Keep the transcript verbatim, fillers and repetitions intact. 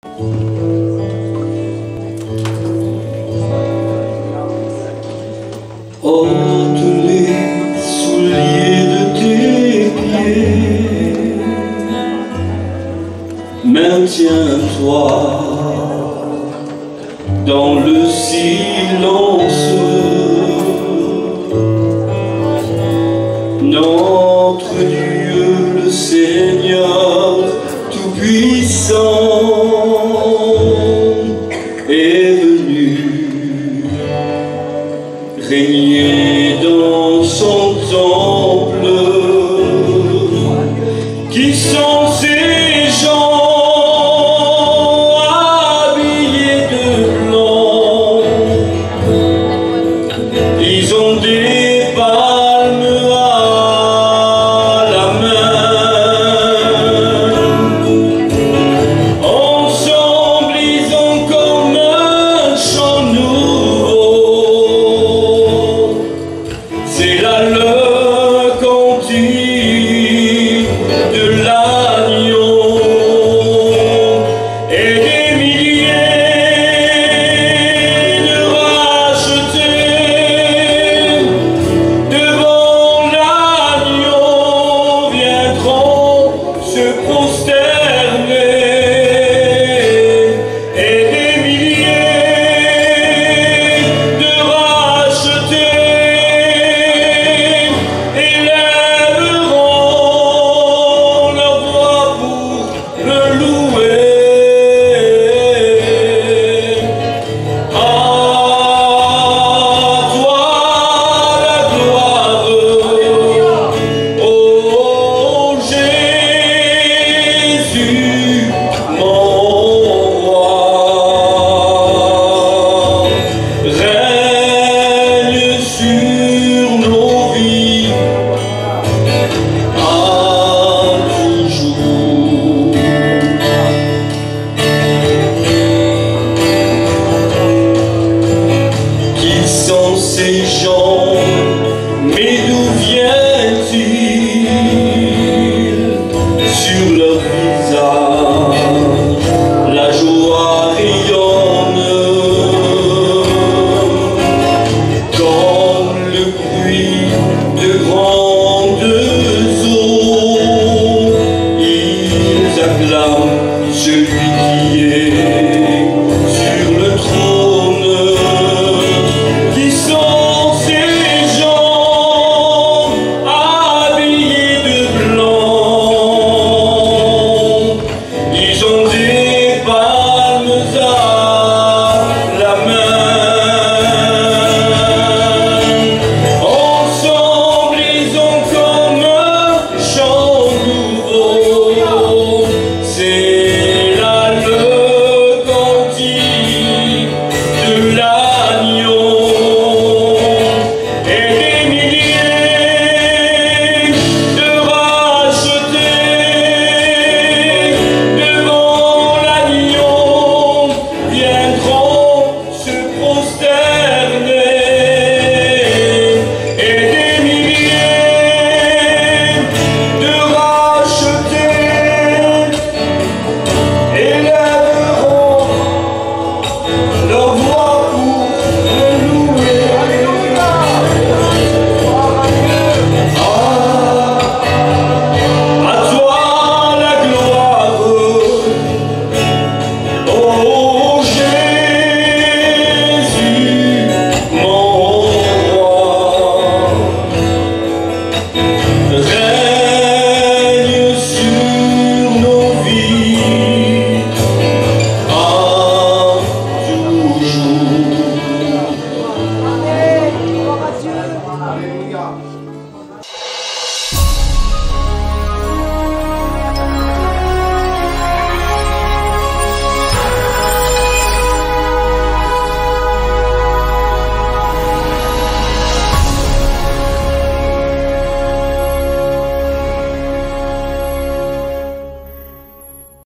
Ôte les souliers de tes pieds, maintiens-toi dans le silence. Notre Dieu le Seigneur Tout-Puissant est venu régner dans son temple. Qui sont ces gens habillés de blanc? Ils ont des palmes à la main. Ensemble ils ont comme un chant nouveau. C'est là le cantique de l'agneau. Et des milliers de rachetés devant l'agneau viendront se prosterner. Et des milliers de rachetés élèveront leur voix pour le louer. À toi la gloire, ô Jésus, mon roi. Règne sur nos vies à toujours. Qui sont ces gens? Mais d'où viennent-ils? Sur leur visage la joie rayonne comme le bruit de grandes eaux. Ils acclament celui qui est sur le trône. Qui sont ces gens habillés de blanc? Ils ont des palmes à la main. Ensemble ils ont comme un chant nouveau. C'est là le cantique de l'agneau. Et des milliers de rachetés devant l'agneau viendront se prosterner. Et des milliers de rachetés élèveront leur voix pour le louer. À toi la gloire, ô Jésus, mon roi. Règne sur nos vies à toujours. Amen. Gloire à Dieu. Alléluia.